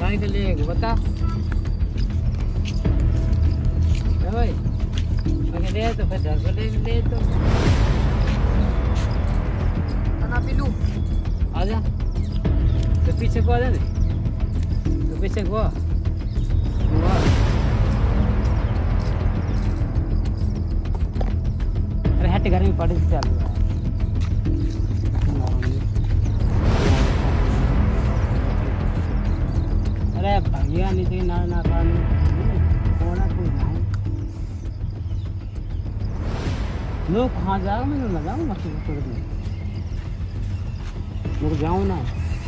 गाड़ी के लिए बता भाई मैं ले तो फिर घर ले तो ना पिलू आजा तो पीछे को आजा तो पीछे को अरे हट घर में पड़े चल अरे भैया नहीं ना ना लोग कहाँ जाओ मैं ना जाऊँ मछली पकड़ने लोग जाऊँ ना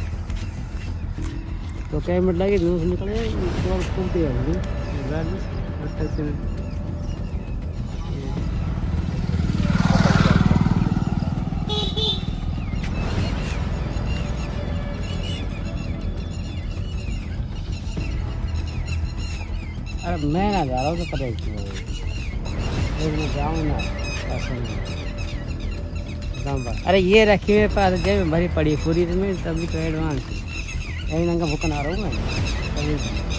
तो क्या मिनट लगे दूर निकले और घूमते हैं अरे मैं ना जा रहा हूँ तो पता जाऊँ ना अरे ये रखी हुए पास जेब में भरी पड़ी पूरी में तभी तो एडवांस यही नंगा भूखन आ रहा हूँ मैं तभी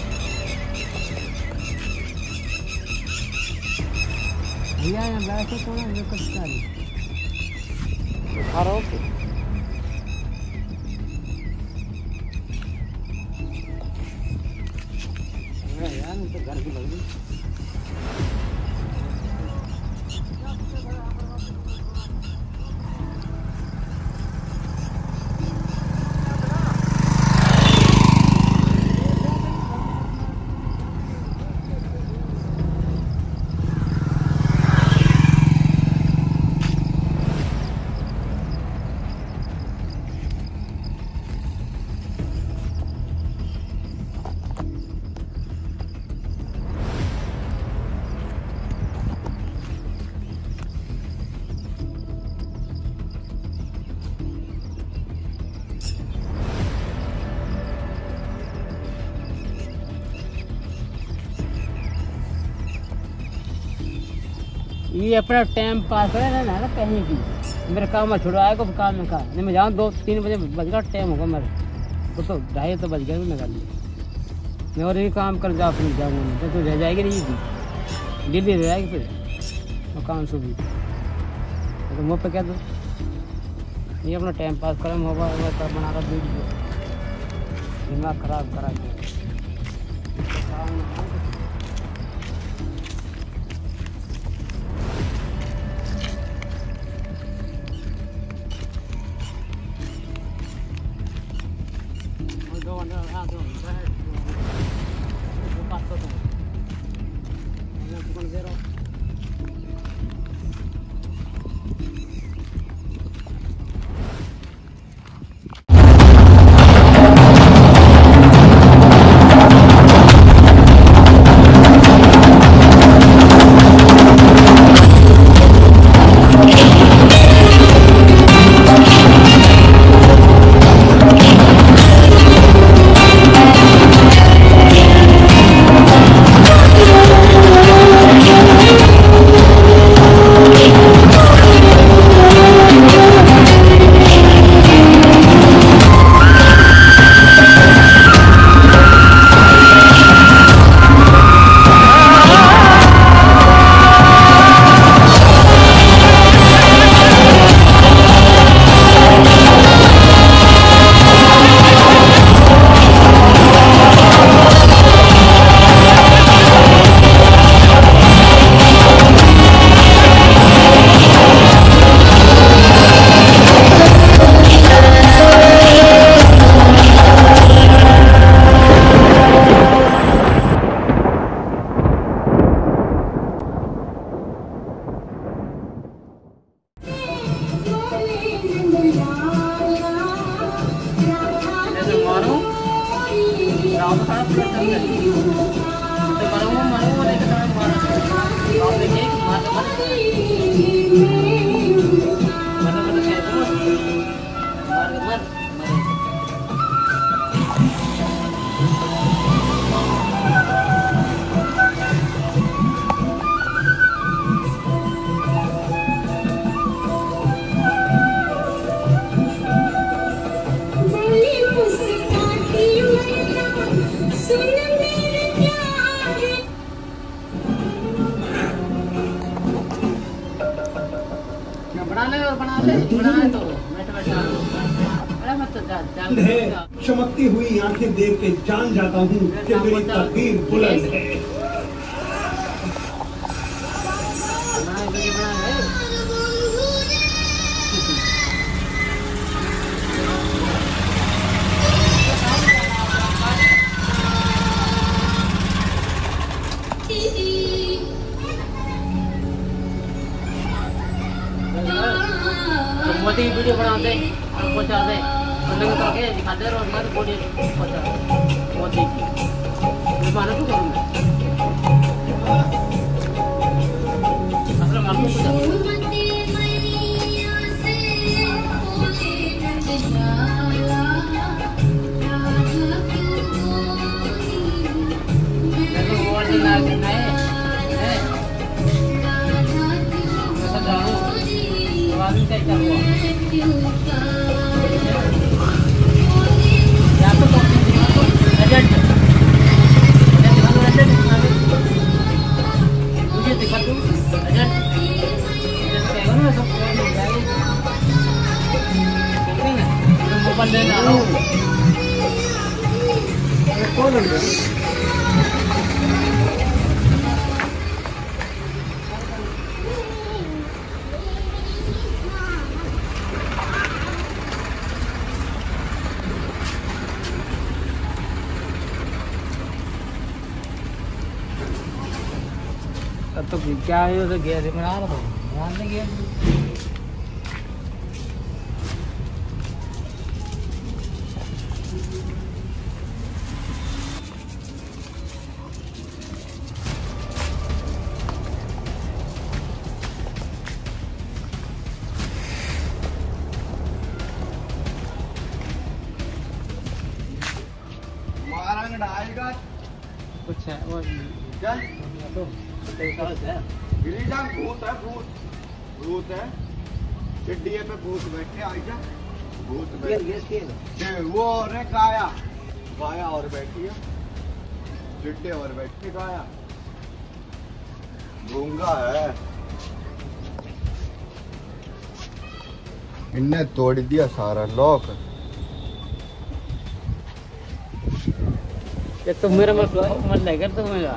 भैया यहाँ बैठे तो ना कुछ खा रहा हो यार तो घर की लगी ये अपना टाइम पास करे ना कहीं भी मेरे काम में छुड़वाएगा काम में कहा नहीं मैं जाऊँ 2-3 बजे बज गया टाइम होगा मेरे वो तो 2:30 तो बज गया मैं कर लिया मैं और भी काम कर जाऊँ फिर जाऊँगा तो रह जाएगी नहीं दिल्ली रह जाएगी फिर और काम सुबह तो मुँह पे क्या दो ये अपना टाइम पास करें मोबाइल तब बना कर वीडियो दिमाग खराब करा के बना ले और बना ले तो बैठे बैठे अरे मत चल चमकती हुई आंखें देख के जान जाता हूँ कि मेरी तकदीर बुलंद है। मोदी वीडियो बनाते और पहुंचा दे और लगे तो आगे दिखाते और मैं तो बॉडी पहुंचा मोदी की मानो तो करूंगा असल मालूम कुछ देखो वो दिन आ गए नए आदमी क्या कर हुआ या तो एजेंट मुझे दिखा दूँ एजेंट कहेगा ना सब मिल जाएगी मोबाइल लेना आ रहा हूँ कौन है तो क्या है तो गैस बना रहा था बना गया कुछ है वो क्या तो भूत है भूत भूत है चिड्डिए पे भूत बैठे आई जा भूत बैठे वो और है काया काया और बैठी है चिड्डे और बैठी काया गूंगा है इनने तोड़ दिया सारा लॉक ये तो मेरा मत लगा तो मेरा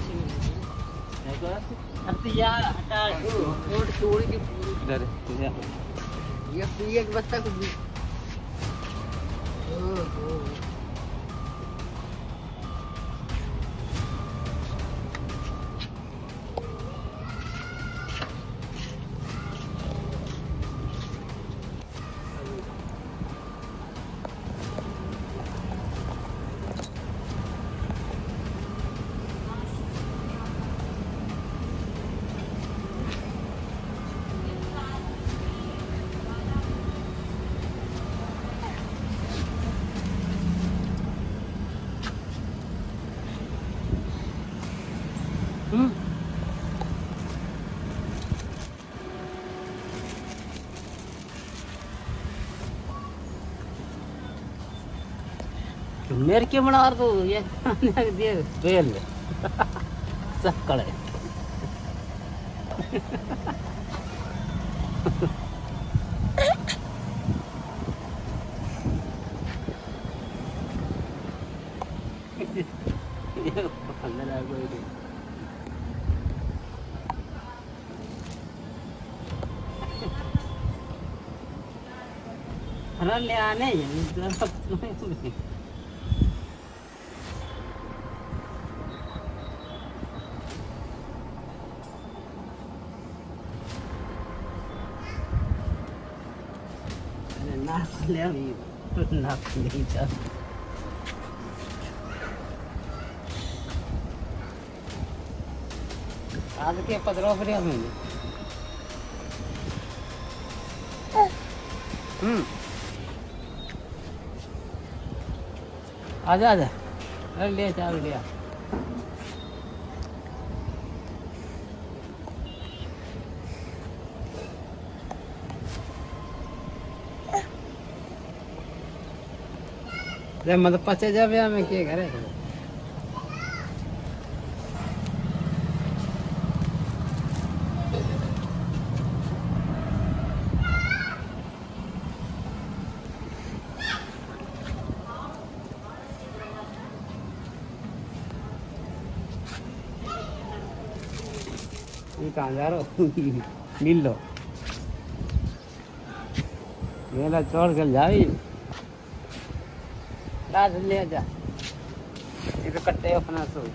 अब यार हटा रोड छोड़ के इधर ये एक बच्चा को मेरे के बना तो ये दिए बेल सब कड़े ले आने आज के 15 रुपया में आजा आजा अरे ले चाल लिया मतलब पचे जावे हमें क्या करे ये कहाँ जा रहे हो? मिल लो मेला चढ़ कर जाई रात ले जा ये तो कट्टे अपना सो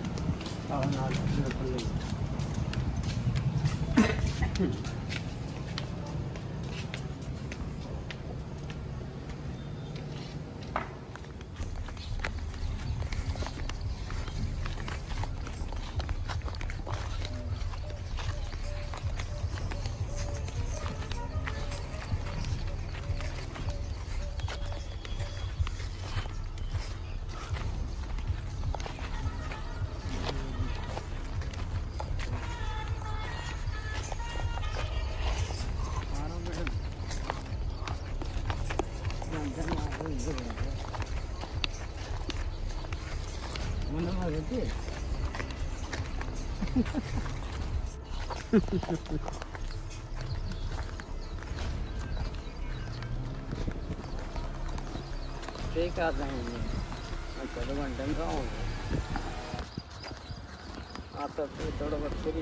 ठीक आता हूँ चलो घंटे में आऊँगा आता तो थोड़ा बहुत करी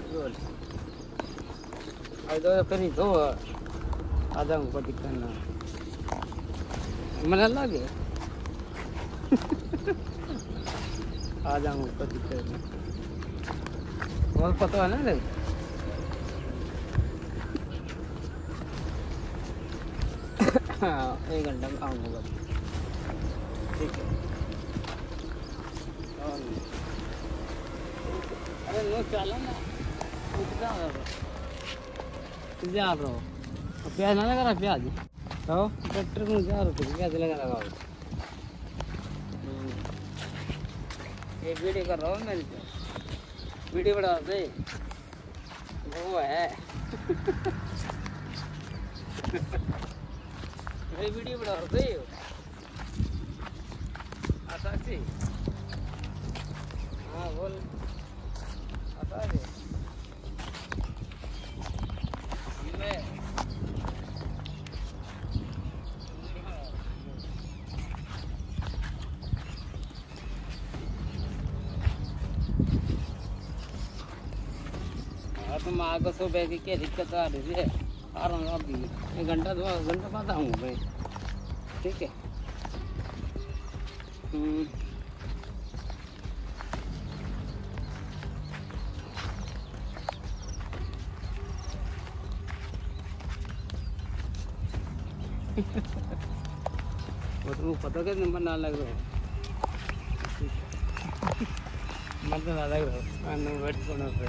तो करी तो आधा को दिक्कत ना मन लगे आ जाऊँ को दिक्कत नहीं और पता है ना रे हाँ 1 घंटा में आऊँगा ठीक है अरे नो चला ना जा रहा हो प्याज ना लगा रहा प्याज तो ट्रैक्टर में जा रहा था प्याज लगा रहा ये वीडियो कर रहा हूँ मेरी वीडियो बना दे वो है मेरी वीडियो बना दे आता सी हाँ बोल आता है तो माँ को सुबह की क्या दिक्कत आ रही है आ रहा हूँ अभी 1 घंटा 2 घंटा बाद आऊँगा भाई ठीक है वो तो पता क्या नंबर ना लग रहा मन तो ना लग रहा नंबर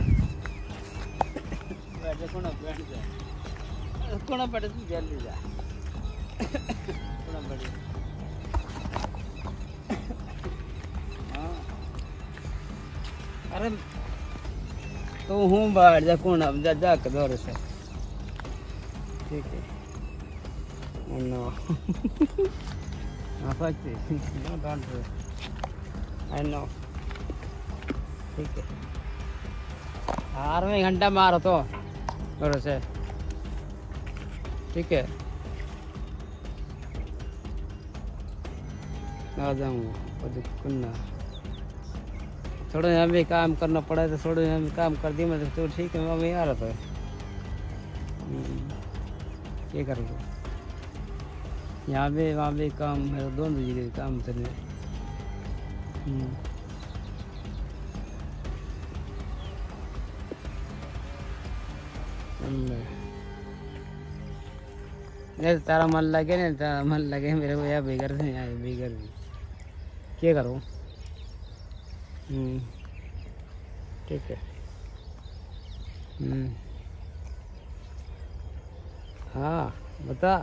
कोना पड़े तू जल्दी जा कोना पड़े हाँ अरे तो हूँ बाहर जा कोना जा जा के दौड़ से ठीक है नो हाँ सच नो डोंट आई नो ठीक है 8वें घंटा मारो तो और से ठीक है आ जाऊँगा दिक्कत ना थोड़ा यहाँ भी काम करना पड़ा तो थोड़ा यहाँ भी काम कर दिया मतलब तो ठीक है मैं आ रहा था ये करूँगा यहाँ भी वहाँ भी काम मेरा दोनों जगह काम चल नहीं तारा मन लगे नहीं तारा मन लगे मेरे को यार बेगर से आए बेगर भी क्या करूँ ठीक है हाँ बता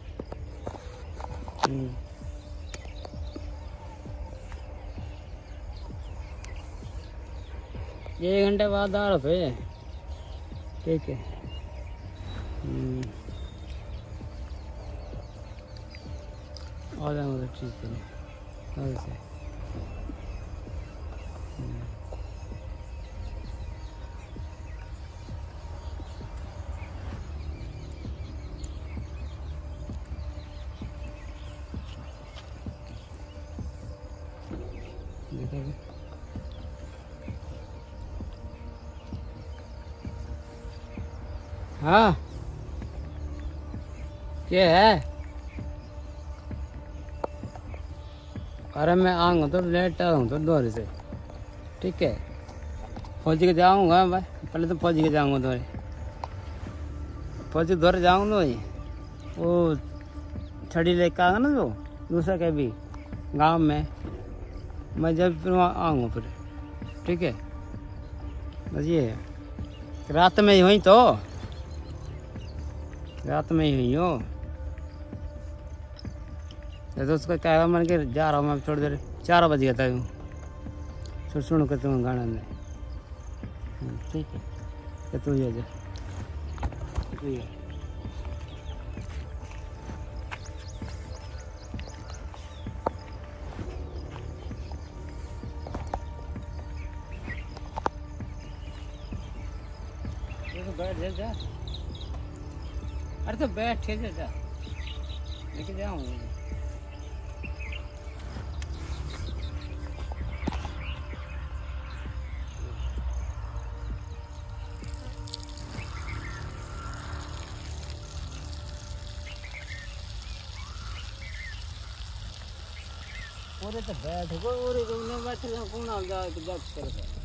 1 घंटे बाद आ रहा था ठीक है आ जाऊँगा ठीक है वैसे देखा हाँ क्या है? अरे मैं आऊँगा तो लेट आऊँ तो दोहरे से, ठीक है? फौजी के जाऊँगा मैं, पहले तो फौजी के जाऊँगा दोहरे, फौजी दोहरे जाऊँगा वही, वो छड़ी लेकर आऊँगा ना जो दूसरा के भी गांव में, मैं जब फिर वहाँ आऊँगा फिर, ठीक है? बस ये है, रात में ही हुई तो, रात में ही हुई हो तो उसका क्या मन के जा रहा हूँ मैं थोड़ी देर, 4 बज गया था यूँ सुन के तुम गाना में, ठीक है? तू ये जा, तू ये बैठ जा, अरे तो बैठ जा, लेके जाऊँ। तो बैठ गो, बैठ कौन आ जाए तो जब कर